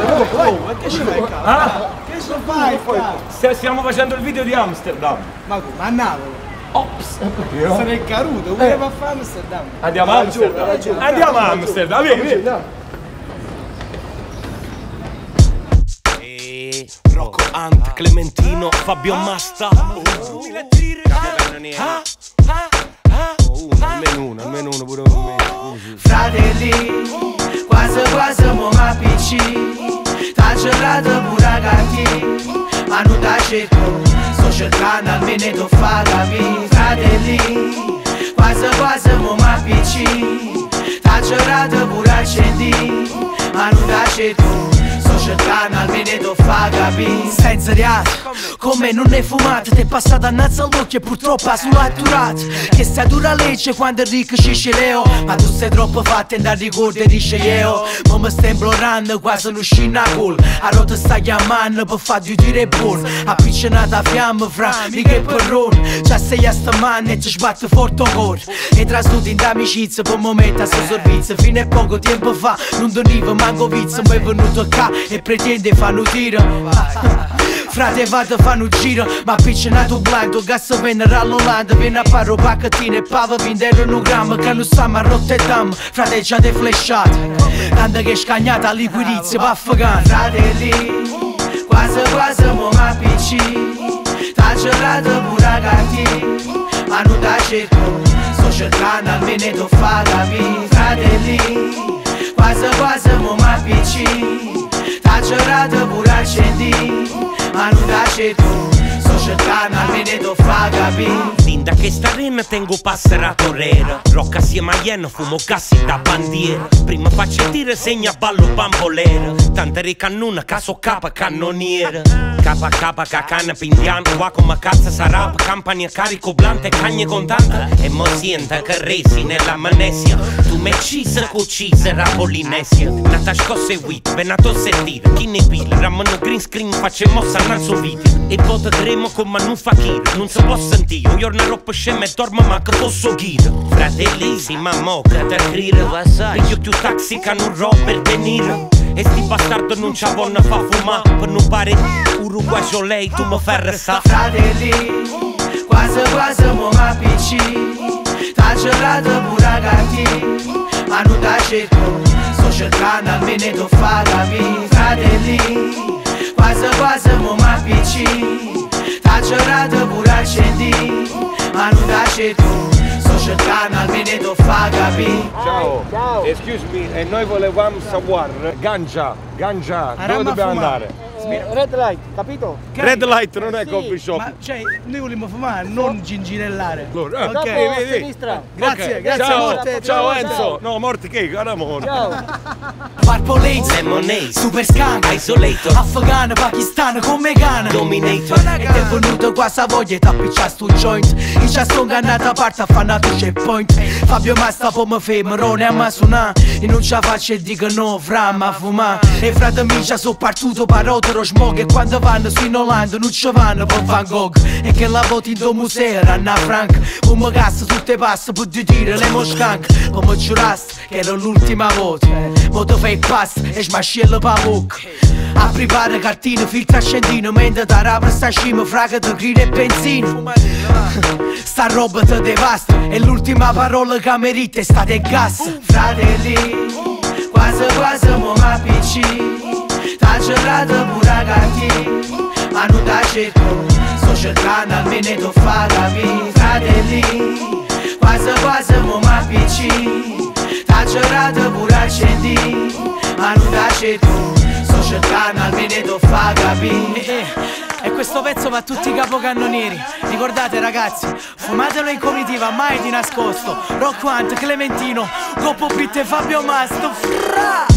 Ma che ci fai qua? Che ci fai qua? Stiamo facendo il video di Amsterdam. Ma come? A Napoli? Ops! Sarei caruto, volevo a fare Amsterdam. Andiamo a Amsterdam. Andiamo a Amsterdam, vieni. Rocco Ant, Clementino, Fabio Masta. Almeno uno pure per me. Fratelli, quasi quasi mo m'appicci. T'ha gelato pure a carti, ma non t'ha cerco. Sto cercando almeno t'ho fa capire. Fratelli, quasi quasi mo m'appicci. T'ha gelato pure a cendi, ma non t'ha cerco. Sto cercando almeno t'ho fa capire. Senza reato, come non ne fumate. T'è passata annazza all'occhio e purtroppo ha solo atturato. Che sta dura legge quando è ricco ci sceleo. Ma tu sei troppo fatta e da ricordo dice io. Ma mi stai implorando quasi non scina a gol. A rota sta chiamando per farti dire buon. Appiccionata fiamma fra mica e perrone. Già sei a sta mano e ti sbatte forte un cuore. E trasnuti in d'amicizia per un momento a sto servizio. Fino a poco tempo fa non doniva manco vizio. Ma è venuto qua e pretende fanno tiro. Frate vado a fare un giro, ma appiccionato blando. Gas viene all'Olanda, viene a fare un pacchettino e pava vendere un grammo. Che non stiamo a Rotterdam, frate già te flashate. Tanto che è scagnata a liquirizia per affogare. Fratelli, quasi quasi mo m'appicci. T'ha gelato pure a carti, ma non t'ha cerco. Sto cercando almeno t'ho fa capire. Fratelli, quasi quasi mo m'appicci. T'ha gelato pure a cendi, ma non t'ha cerco. Sto cercando almeno t'ho fa capire. Linda che sta arena tengo passera torera. Rocca assieme a Iena fumo cassi da bandiera. Prima faccio tiro segna ballo bambolera. Tante ricannuna caso capa cannoniera. Capa capa cacana pindiano. Qua come cazzo sarà campagna carico blante cagne contante. E mo sienta che resi nella manesia. Tu me cisa cucisa la Polinesia. Nata scosse wit venato sentire. Chi ne pila ramano green screen face mossa nel suo video. E vota gremo come non fa chi. Non si può sentire. Un giorno roba scema e dormo ma che posso ghida. Fratelli si mamma che te crire. Io più taxi che non Robert De Niro. E sti bastardo non c'ha voglia fa fumare. Per non pare Uruguay lei tu mi fai restare. Fratelli, quasi quasi mo m'appicci. T'ha gelato pure a carti, ma non t'ha cerco. Sto cercando almeno t'ho fa capire. Fratelli, quasi quasi mo m'appicci. T'ha gelato pure a cendi, ma non t'ha cerco. Sto cercando almeno t'ho fa capire. Ciao, excuse me, e noi volevamo sapere, Ganja, dove dobbiamo andare? Red light, capito? Red light non è coffee shop. Ma cioè, noi vogliamo fumare, non ginginellare. Ok, sinistra. Grazie, okay. grazie molte. Ciao Enzo. No, morti che, amore. Ciao. Purple Lemonade, Super Skunk, Isolator, Afgano, Pakistano, come Ghana, Dominator. Ed è venuto qua sa voglia e t'appiccia sto joint. In c'ha sto ingannata parte a fannato checkpoint. Fabio Masta poi mi fermo, Rone a ma suonà. E non ce la faccio e dico no, fra ma fumà. E frate amici sono partito parotero smog. E quando vanno su in Olanda non ci vanno per Van Gogh. E che la voti in do museo, Anna Frank. Poi mi cassa tutte passe per dire le moscank. Poi mi giuraste che era l'ultima volta. Mo te fai pasta e smascello pa' bocca. Apri pare cartine, filtra scendino. Mentre da rapra sta scima, fraga te grida e benzina. Sta roba te devasta. E l'ultima parola che merita è stata e gas. Fratelli, quasi quasi mo m'appicci. T'ha gelato pure a carti, ma non t'ha cerco. Sto cercando almeno t'ho fa capire. Fratelli, quasi quasi mo m'appicci. T'ha gelato pure a cendi, ma non t'ha cerco. Sto cercando almeno t'ho fa capire. E questo pezzo va a tutti i capocannonieri. Ricordate ragazzi, fumatelo in comitiva, mai di nascosto. Rocco Ant, Clementino, Coppo Pitt e Fabio Masta.